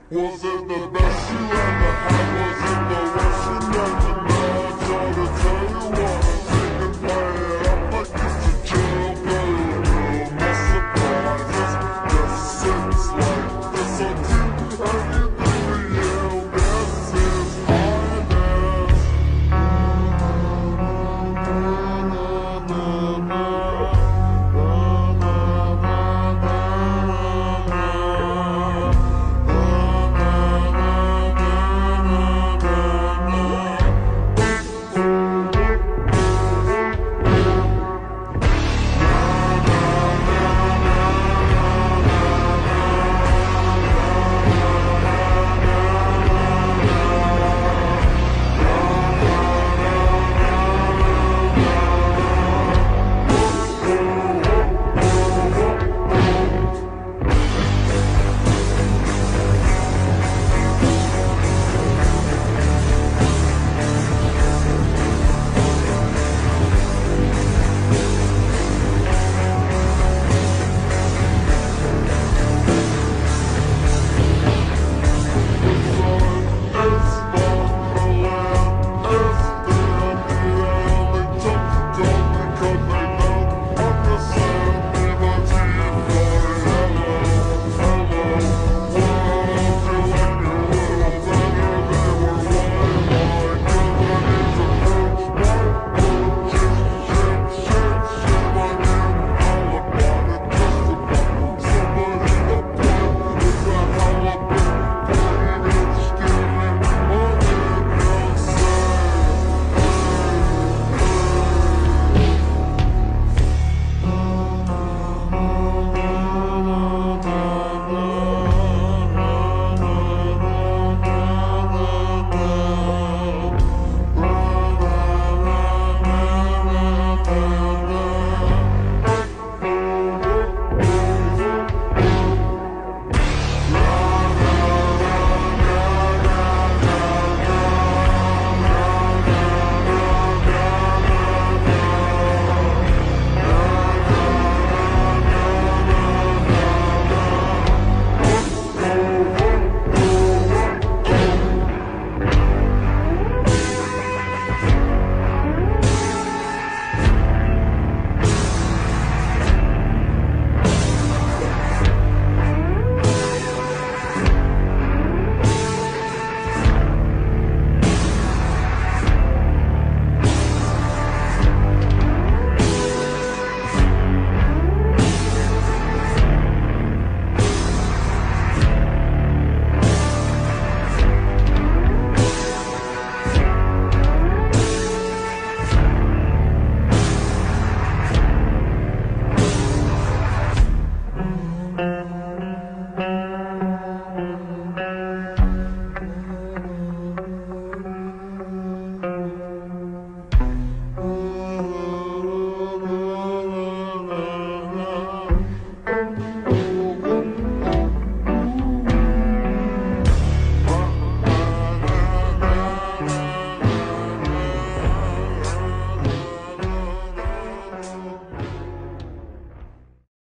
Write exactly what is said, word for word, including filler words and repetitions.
Was it the best you ever had? Was it the worst you never know? I try to tell you what I think and play it up like it's a joke. But you're no surprises. Yes, it's like this until anything real gets its highness.